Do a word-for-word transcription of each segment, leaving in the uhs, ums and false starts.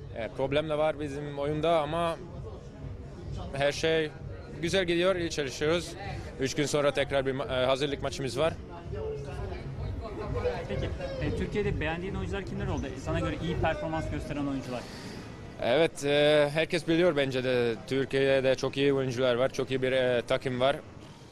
E, problem de var bizim oyunda ama her şey güzel gidiyor, iyi çalışıyoruz. Üç gün sonra tekrar bir ma- e, hazırlık maçımız var. Peki, e, Türkiye'de beğendiğin oyuncular kimler oldu? Sana göre iyi performans gösteren oyuncular. Evet, e, herkes biliyor bence de Türkiye'de çok iyi oyuncular var, çok iyi bir e, takım var. E,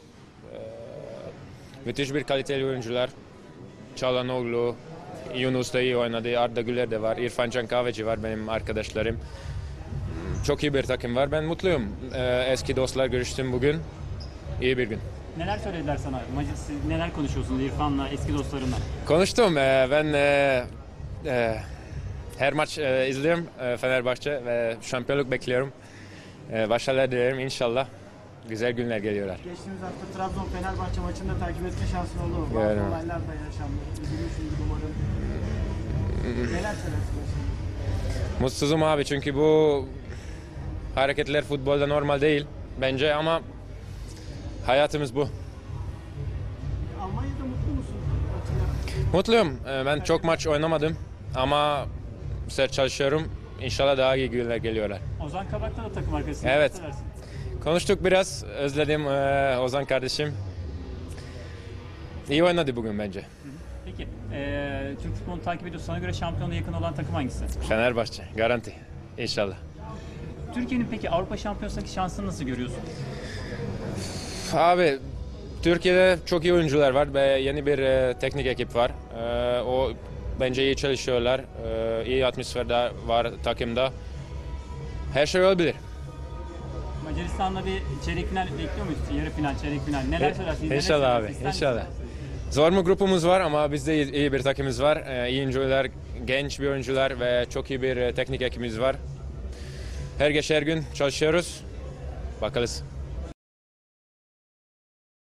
müthiş bir kaliteli oyuncular. Çalhanoğlu, Yunus da iyi oynadı, Arda Güler de var, İrfan Can Kahveci var benim arkadaşlarım. Çok iyi bir takım var, ben mutluyum. E, eski dostlar görüştüm bugün, iyi bir gün. Neler söylediler sana? Maç- siz neler konuşuyorsunuz İrfan'la, eski dostlarınla? Konuştum, e, ben e, e, her maç e, izliyorum e, Fenerbahçe ve şampiyonluk bekliyorum. E, başarılar dilerim inşallah. Güzel günler geliyorlar. Geçtiğimiz hafta Trabzon-Fenerbahçe maçını da takip etme şansın oldu mu? Bazı Gördüm. olaylar da yaşandı. Üzülmüşsünüz umarım. Neler söylersiniz şimdi? Mutsuzum abi çünkü bu hareketler futbolda normal değil bence ama hayatımız bu. Almanya'da mutlu musunuz? Atilla? Mutluyum. E, ben çok maç oynamadım ama sert çalışıyorum. İnşallah daha iyi günler geliyorlar. Ozan Kabak'ta da takım arkadaşısın. Evet. Neler söylersin? Konuştuk biraz. Özledim e, Ozan kardeşim. İyi oynadı bugün bence. Peki, e, Türk futbolunu takip ediyorsun. Sana göre şampiyonluğa yakın olan takım hangisi? Fenerbahçe. Garanti. İnşallah. Türkiye'nin peki Avrupa Şampiyonası'ndaki şansını nasıl görüyorsun? Abi Türkiye'de çok iyi oyuncular var ve yeni bir e, teknik ekip var. E, o bence iyi çalışıyorlar. E, iyi atmosfer de var takımda. Her şey olabilir. Macaristan'la bir çeyrek final bekliyor muyuz? Yarı final, çeyrek final. Neler söylersin? Neler İnşallah abi, söylersin? İster inşallah. misin? Zor mu grupumuz var ama bizde iyi, iyi bir takımımız var. E, iyi oyuncular, genç bir oyuncular ve çok iyi bir e, teknik ekibimiz var. Her geç her gün çalışıyoruz. Bakalım.